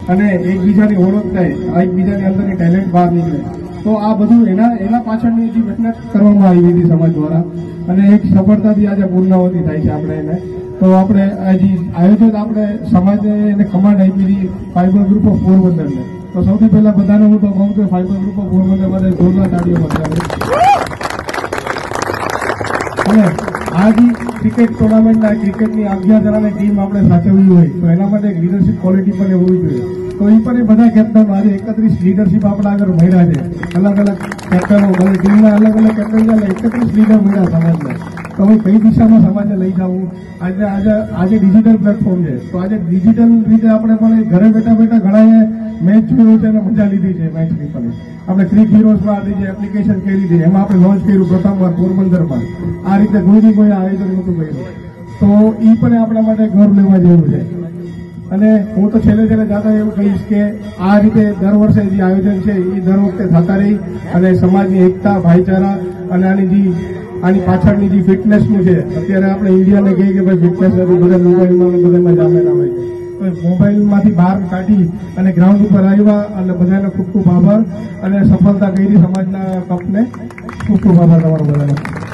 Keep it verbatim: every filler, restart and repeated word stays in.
અને એકબીજાની ઓળખ થાય, એકબીજાની અંદરની ટેલેન્ટ બહાર નીકળે. તો આ બધું એના એના પાછળની જે મહેનત કરવામાં આવી વિધિ સમાજ દ્વારા અને એક સફળતાથી આજે પૂર્ણાવતી થાય છે આપણે એને. તો આપણે આજે આયોજન આપણે સમાજે એને કમાન્ડ આપી હતી ફાઈબર ગ્રુપ ઓફ પોરબંદરને. તો સૌથી પહેલા બધાને હું તો કહું છું ફાઈબર ગ્રુપ ઓફ પોરબંદર માટે જોરદાર તાળીઓ બજાવે. અને આ જે ક્રિકેટ ટુર્નામેન્ટના ક્રિકેટની અગિયાર જણાની ટીમ આપણે સાચવવી હોય તો એના માટે એક લીડરશીપ ક્વોલિટી પણ હોવી જોઈએ. તો એ પણ એ બધા કેપ્ટનો આજે એકત્રીસ લીડરશીપ આપણા આગળ મળ્યા છે. અલગ અલગ કેપ્ટનો બધી ટીમના અલગ અલગ કેપ્ટન છે, એકત્રીસ લીડર મળ્યા સમાજને. તો હવે કઈ દિશામાં સમાજને લઈ જવું. આજે આજે આજે ડિજિટલ પ્લેટફોર્મ છે, તો આજે ડિજિટલ રીતે આપણે પણ ઘરે બેઠા બેઠા ઘણા મેચ જોયું છે અને મજા લીધી છે મેચની પણ. આપણે ક્રિક હીરોઝમાં આપણી જે એપ્લિકેશન કરી હતી એમાં આપણે લોન્ચ કર્યું પ્રથમવાર પોરબંદરમાં. આ રીતે કોઈ કોઈ આયોજન નહોતું કર્યું. તો એ પણ આપણા માટે ગૌરવ લેવા જેવું છે. અને હું તો છેલ્લે છેલ્લે જાતા એવું કહીશ કે આ રીતે દર વર્ષે જે આયોજન છે એ દર વખતે થતા રહી અને સમાજની એકતા, ભાઈચારા અને આની જે આની પાછળની જે ફિટનેસનું છે. અત્યારે આપણે ઇન્ડિયાને કહીએ કે ભાઈ ફિટનેસ નથી, બધા મોબાઈલમાં બધામાં જામેલા હોય. તો મોબાઈલમાંથી બહાર કાઢી અને ગ્રાઉન્ડ ઉપર આવ્યા અને બધાને ખૂબ ખૂબ આભાર અને સફળતા કરી સમાજના કપને ખૂબ ખૂબ આભાર તમારો બધાનો.